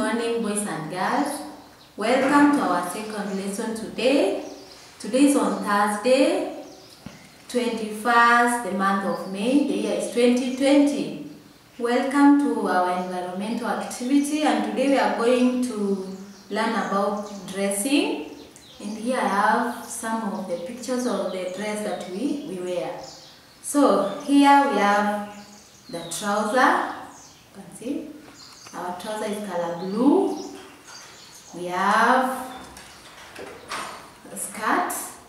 morning, boys and girls. Welcome to our second lesson today. Today is on Thursday, 21st, the month of May. The year is 2020. Welcome to our environmental activity, and today we are going to learn about dressing. And here I have some of the pictures of the dress that we wear. So here we have the trouser. You can see our trouser is color blue. We have the skirt,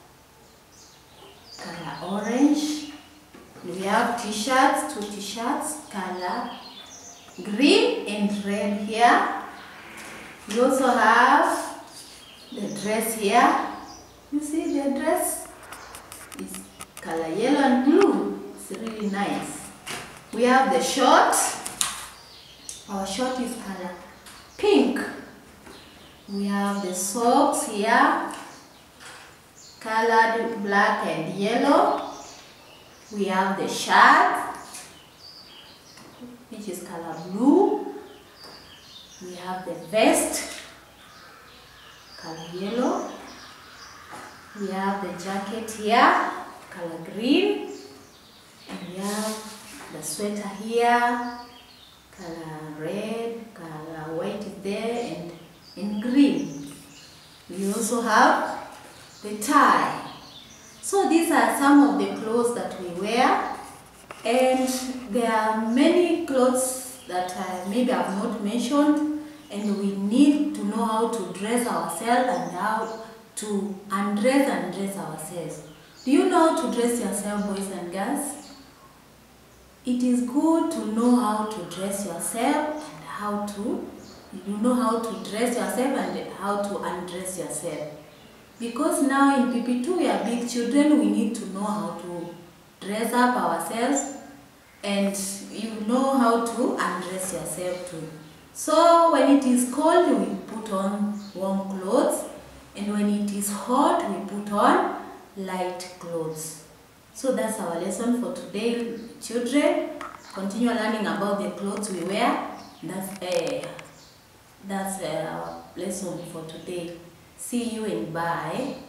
color orange. We have t-shirts, two t-shirts, color green and red here. We also have the dress here. You see the dress is color yellow and blue. It's really nice. We have the short. Our short is color pink. We have the socks here, colored black and yellow. We have the shirt, which is color blue. We have the vest, color yellow. We have the jacket here, color green. And we have the sweater here, color red, color white is there, and in green. We also have the tie. So these are some of the clothes that we wear, and there are many clothes that maybe I have not mentioned, and we need to know how to dress ourselves and how to undress and dress ourselves. Do you know how to dress yourself, boys and girls? It is good to know how to dress yourself and how to dress yourself and how to undress yourself. Because now in PP2 we are big children, we need to know how to dress up ourselves, and you know how to undress yourself too. So when it is cold, we put on warm clothes, and when it is hot, we put on light clothes. So that's our lesson for today, children. Continue learning about the clothes we wear. That's our lesson for today. See you and bye.